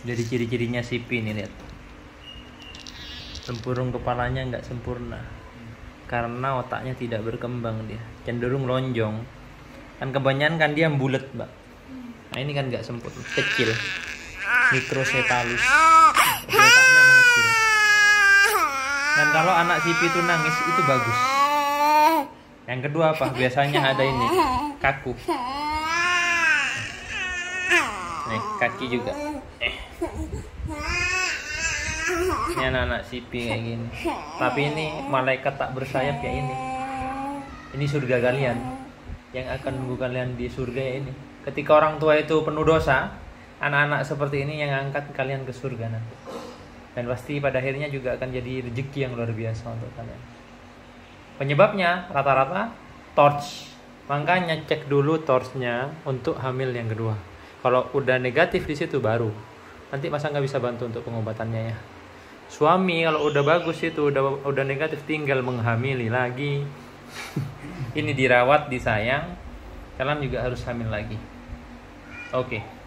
Dari ciri-cirinya CP nih, lihat. Tempurung kepalanya nggak sempurna karena otaknya tidak berkembang, dia cenderung lonjong. Kan kebanyakan kan dia bulat, Mbak. Nah ini kan nggak sempurna, kecil, mikrosefalus, otaknya mengecil. Dan kalau anak CP itu nangis itu bagus. Yang kedua apa? Biasanya ada ini, kaku. Nih kaki juga. Ini anak-anak CP kayak gini. Tapi ini malaikat tak bersayap ya ini. Ini surga kalian. Yang akan menunggu kalian di surga ya ini. Ketika orang tua itu penuh dosa, anak-anak seperti ini yang angkat kalian ke surga nanti. Dan pasti pada akhirnya juga akan jadi rezeki yang luar biasa untuk kalian. Penyebabnya rata-rata torch. Makanya cek dulu torchnya untuk hamil yang kedua. Kalau udah negatif di situ baru. Nanti masa nggak bisa bantu untuk pengobatannya ya. Suami kalau udah bagus itu udah negatif tinggal menghamili lagi. Ini dirawat, disayang, kalian juga harus hamil lagi. Oke.